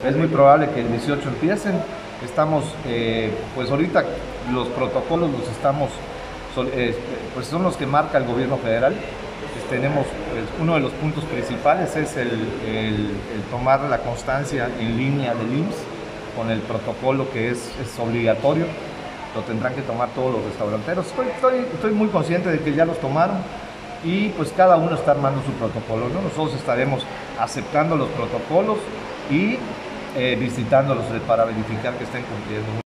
Es muy probable que el 18 empiecen. Estamos, pues ahorita los protocolos los estamos, pues son los que marca el gobierno federal. Tenemos, pues, uno de los puntos principales es el tomar la constancia en línea del IMSS con el protocolo que es obligatorio. Lo tendrán que tomar todos los restauranteros. Estoy muy consciente de que ya los tomaron y pues cada uno está armando su protocolo, ¿no? Nosotros estaremos aceptando los protocolos y visitándolos para verificar que estén cumpliendo.